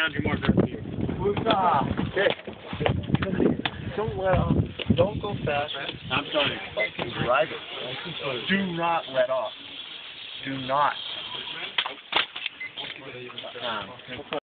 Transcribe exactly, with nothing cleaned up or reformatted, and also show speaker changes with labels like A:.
A: boundary marker for you.
B: Okay. Don't let off. Don't go fast.
A: I'm starting.
B: Fucking drive it. Do not let off. Do not. Um,